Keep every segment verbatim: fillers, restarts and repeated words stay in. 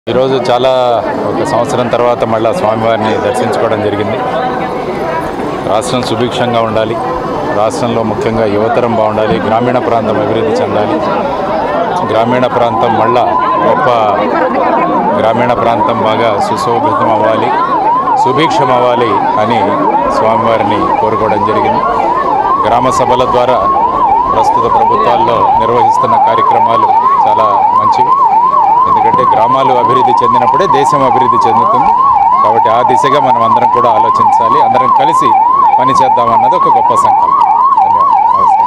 ఈరోజు చాలా ఒక సంవత్సరం తర్వాత మళ్ళీ స్వామివారిని దర్శించుకోవడం జరిగింది. రాష్ట్రం సుభిక్షంగా ఉండాలి, రాష్ట్రంలో ముఖ్యంగా యువతరం బాగుండాలి, గ్రామీణ ప్రాంతం అభివృద్ధి చెందాలి, గ్రామీణ ప్రాంతం మళ్ళా గొప్ప గ్రామీణ ప్రాంతం బాగా సుశోభితం అవ్వాలి, సుభిక్షం అవ్వాలి అని స్వామివారిని కోరుకోవడం జరిగింది. గ్రామ సభల ద్వారా ప్రస్తుత ప్రభుత్వాల్లో నిర్వహిస్తున్న కార్యక్రమాలు చాలా మంచివి. ఎందుకంటే గ్రామాలు అభివృద్ధి చెందినప్పుడే దేశం అభివృద్ధి చెందుతుంది. కాబట్టి ఆ దిశగా మనం అందరం కూడా ఆలోచించాలి, అందరం కలిసి పని చేద్దామన్నది ఒక గొప్ప సంకల్పం. ధన్యవాదాలు.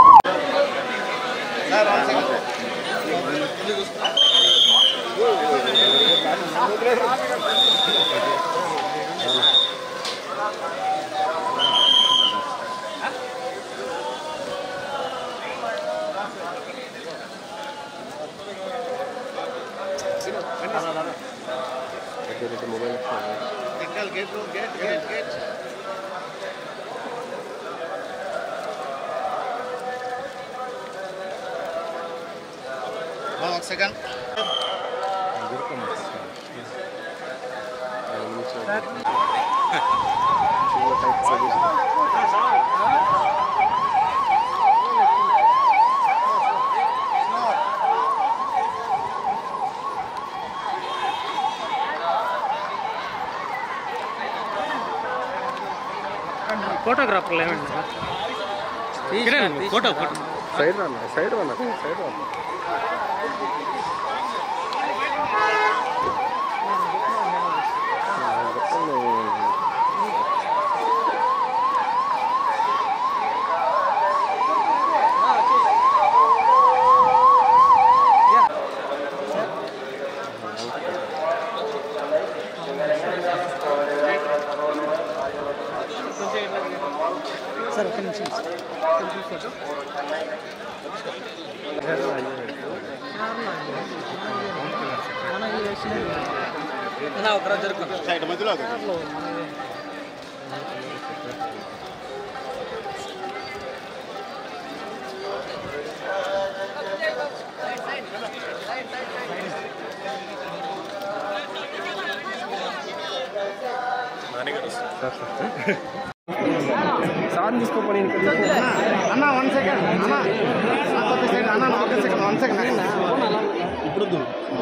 Get, get, get, get. One second. ఫోటోగ్రాఫర్లు ఏమండి ఫోటో ఫోటో సైడ్ రాన్న సైడ్ రాన్న సైడ్ రాన్న సార్ ఒక నిమిషం ఫోటో ఒక జరుగుతుంది సైడ్ మధ్యలో సార్ తీసుకోపోయి అన్న వన్ సెకండ్ అన్న ఒక సెకండ్ అన్న ఒక సెకండ్ వన్ సెకండ్ ఇప్పుడు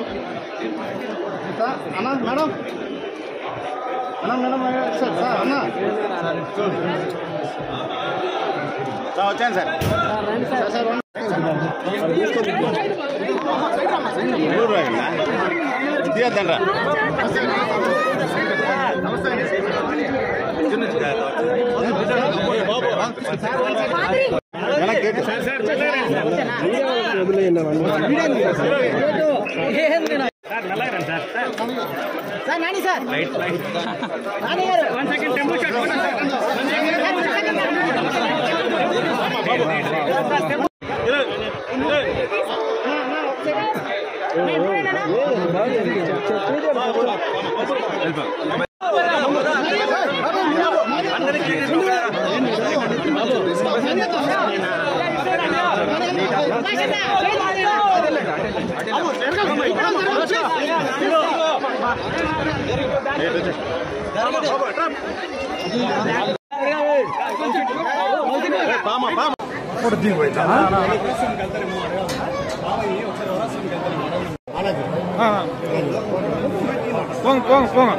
అన్న మేడం అన్న మేడం సార్ సార్ అన్న వచ్చాను సార్ సార్ సార్ తీయద్దండ్రా సార్ నాని సార్ నాని గారు వన్ సెకండ్ టెంపో షాట్ పోంగ పోంగ పోంగ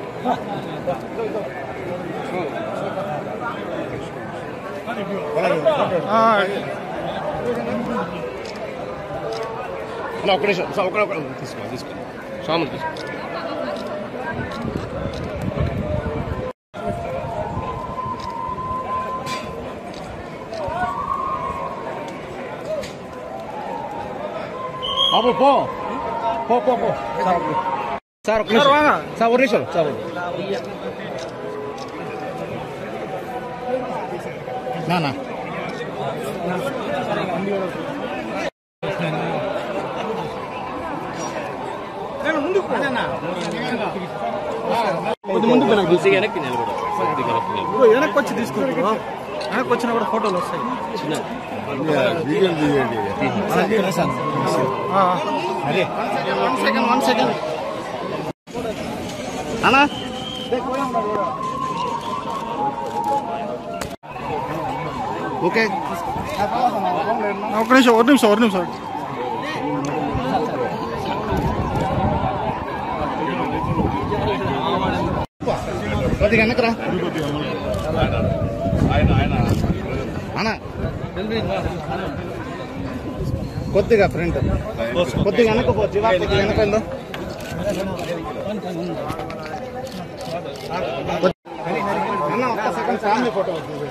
ఒక నిమిషం ఒక తీసుకో తీసుకో స్వామి తీసుకో బాబు పో పో పో పో సార్ ఒక నిమిషం సార్ ఒక నిమిషం సార్ నానా ముందు వెనక్కి వెనక్కి వచ్చి తీసుకుంటారు. వెనక్కి వచ్చినా కూడా ఫోటోలు వస్తాయి. వన్ సెకండ్ వన్ సెకండ్ అన్నా ఓకే ఒక నిమిషం ఒక నిమిషం ఒక నిమిషం కొద్దిగా వెనకరా అన్నా కొద్దిగా ఫ్రంట్ కొద్దిగా వెనకపో జీవా కొద్దిగా వెనక అన్న ఒక్క సెకండ్ ఫ్యామిలీ ఫోటో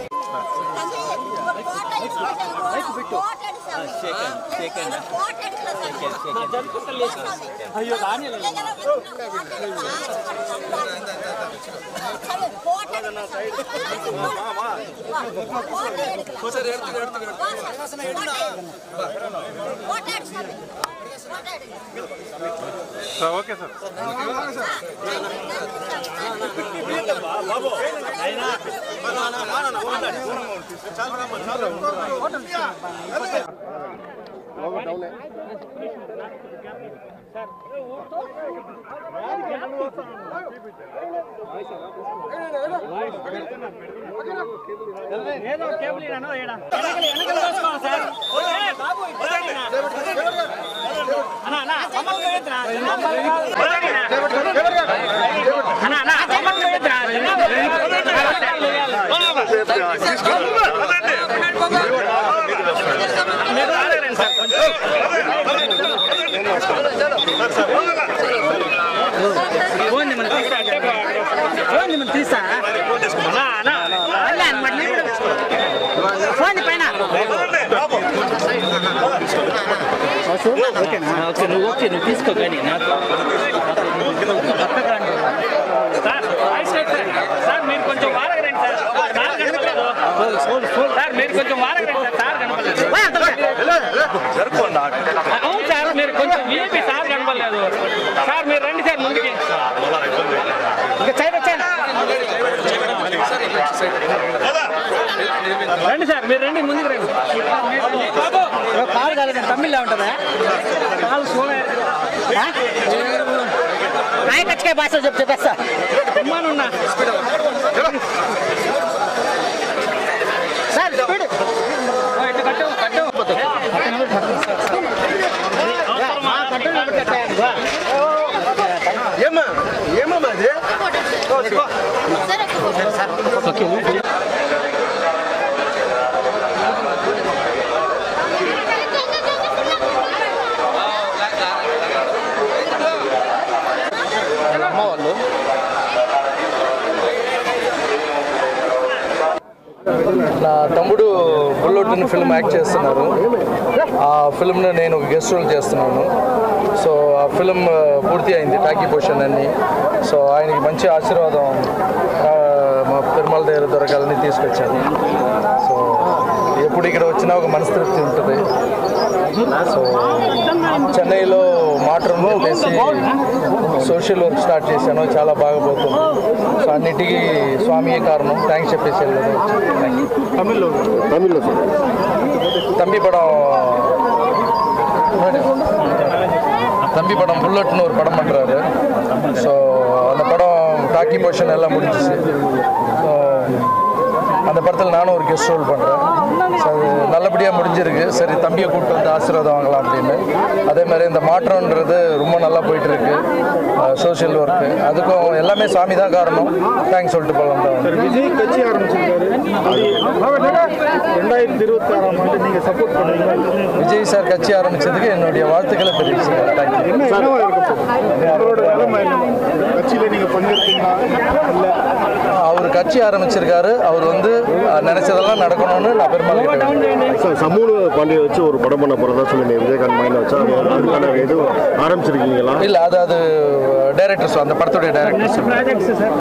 అయ్యో కానీ ఓకే సార్ ఏదో కేబుల్ ఇరానో ఏడా వెనకలు వెనకలు దోసుకోవాలి సార్ బాబు అన్న అన్న అమ్మలు పోయేద్రా అన్న అన్న అమ్మలు పోయేద్రా మీరు రాలేరండి సార్ ఫోన్ నెంబర్ తీస్తా ఫోన్ నెంబర్ తీస్తా ఫోన్ పైన ఓకే నువ్వు ఓకే నువ్వు తీసుకో కానీ నాకు సార్ సార్ మీరు కొంచెం వారగా రండి సార్ సార్ కనపడలేదు సార్ మీరు కొంచెం వారగా రండి సార్ సార్ కనపడలేదు అవును సార్ మీరు కొంచెం వీపీ సార్ కనపడలేదు సార్ మీరు రండి సార్ ముందుకి సైడ్ వచ్చాను రండి సార్ మీరు రండి ముందుకు రండి కాలు కాలేదు తమిళ్లో ఉంటుందా కాలు నాయకచ్చకాయ భాషలో చెప్పు చెప్పేస్తా ఉన్నా సార్ స్పీడ్ ఇటు కట్టు కట్టు ఏమా ఏమమ్మా అది ఓకే నా తమ్ముడు బుల్లెటిన్ ఫిల్మ్ యాక్ట్ చేస్తున్నారు. ఆ ఫిల్మ్ను నేను గెస్ట్ రోల్ చేస్తున్నాను. సో ఆ ఫిల్మ్ పూర్తి అయింది, టాకీ పొజిషన్ అన్ని. సో ఆయనకి మంచి ఆశీర్వాదం మా పెరుమాళ దగ్గర దొరకాలని తీసుకొచ్చాను. సో ఎప్పుడు ఇక్కడ వచ్చినా ఒక మనస్తృప్తి ఉంటుంది. సో చెన్నైలో మాట్రమ్ చేసి సోషల్ వర్క్ స్టార్ట్ చేశాను, చాలా బాగా పోతుంది. సో అన్నిటికీ స్వామియే కారణం, థ్యాంక్స్ చెప్పేసి వెళ్ళాను. తమిళ్లో తమిళ్లో தம்பி படம் தம்பி படம் புல்லட்னு ஒரு படம் பண்ணுறாரு. ஸோ அந்த படம் டாக்கி போர்ஷன் எல்லாம் முடிஞ்சிச்சு. ஸோ அந்த படத்தில் நானும் ஒரு கெஸ்ட் ரோல் பண்ணுறேன். ஸோ அது நல்லபடியாக முடிஞ்சிருக்கு. சரி, தம்பியை கூப்பிட்டு வந்து ஆசீர்வாதம் வாங்கலாம் அப்படின்னு. அதே மாதிரி இந்த மாற்றம்ன்றது ரொம்ப நல்லா போயிட்டுருக்கு, சோஷியல் ஒர்க்கு. அதுக்கும் எல்லாமே சாமி தான் காரணம், தேங்க்ஸ் சொல்லிட்டு போகலாம் தான். விஜய் கட்சி ஆரம்பிச்சிருக்காரு, ரெண்டாயிரத்தி இருபத்தி ஆறாம் ஆண்டு நீங்கள் சப்போர்ட் பண்ணுவீங்க. விஜய் சார் கட்சி ஆரம்பித்ததுக்கு என்னுடைய வாழ்த்துக்களை தெரிவிச்சுக்கிறேன். தேங்க்யூ. அவரோட நிலைமை கட்சியில் நீங்கள் பங்கேற்கீங்களா? இல்லை, அவர் கட்சி ஆரம்பிச்சிருக்காரு, அவர் வந்து நினைச்சதெல்லாம் நடக்கணும்னு நான் பெருமாள் சார் சமூக பாண்டியை வச்சு ஒரு படம் பண்ண போகிறதா சொல்லி விஜயகாந்த் மைண்ட் வச்சா அதுக்கான இது ஆரம்பிச்சிருக்கீங்களா? இல்லை, அது அது டைரக்டர்ஸ், அந்த படத்துடைய டைரக்டர்ஸ்.